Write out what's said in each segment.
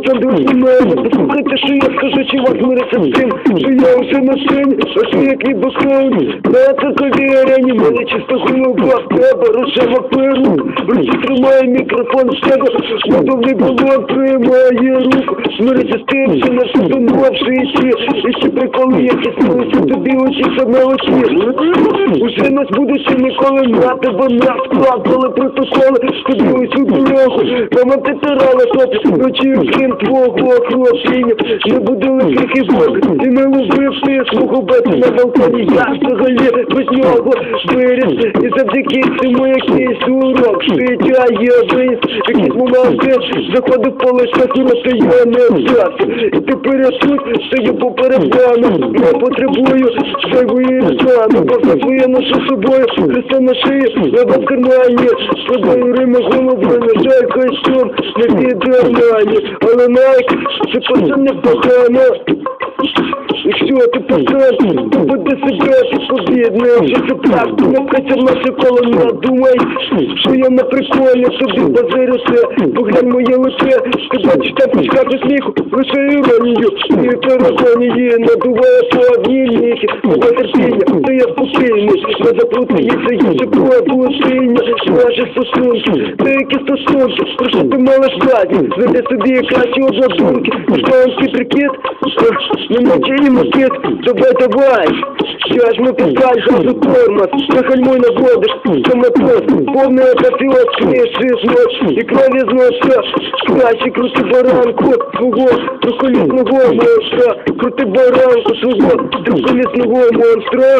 пацан, дивись на мене. Послухайте, що я скажу, чувак, мириться з тим, що я вже на сцені, а що як ніби клоун. На таковій арені, мене чисто голова в тебе, рожева перу. В руці тримає мікрофон з тебе, водовний балон тримає руку. Мириться з тим, що на себе новший йти. І ще приколи, які снилися тобі очі саме очі. Уже нас будуть ніколи мати, бо нас складали протоколи. Подивись у дорогу, мама ти тирала хлопці, ночі крім твого хлопціння. Не буде легких і бок, і не ловив ти свого бета на балконі. Я взагалі без нього виріс, і завдяки цьому якийсь урок життя є виїзд. Якісь моменти заходив по листах, і я не взявся. І тепер я тут стою поперед вами, не потребую зайвої стану. Просто твоє ношу з собою, хреста на шиї, лева в кармані. Складаю рими головою, на жаль, костюм не підернані. Але Найк, це пацан непогано. І все, ти пацан, буде себе, ти побідний. Вже це так, ти не праця в наше коло, не думай, що я на приколі, собі базирю все. Поглянь моє лице, ти бачиш там пускати сміху, лише іронію. І перегонії, надуває по одній міхі. Моє терпіння, то я спокійний, не заплутається, я же пробушіння. Наші стосунки, деякі стосунки, про що ти малиш владі? Знайди собі кращі однодумки, школенський прикид, не мовчи і макет, давай, я ж ми підкаль, газу тормоз, нахальмуй наводиш, самотоз, повний патріот, смішиш, і крові зноса, краще крути баранку свого трухолісного монстра, крути баранку свого трухолісного монстра.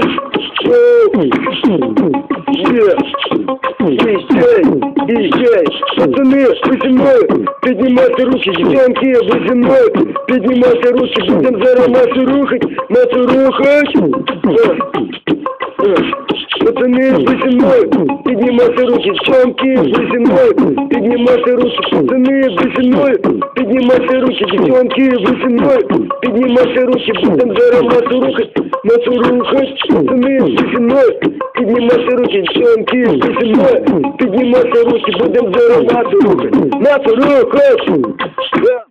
Езжай, пацаны, вы зі мною, піднімайте руки, дівчонки, ви зі мною, піднімайте руки, будем зараз нас рухать. Пацаны, вы зі мною, піднімайте руки, дівчонки, ви зі мною, піднімайте руки, пацани, ви зі мною, піднімайте руки, дівчонки, ви зі мною, піднімайте руки, будем зараз нас рухать, пацани, ви зі мною, піднімайте руки, дівчонки, ви зі мною, піднімайте руки, будем зараз нас рухать.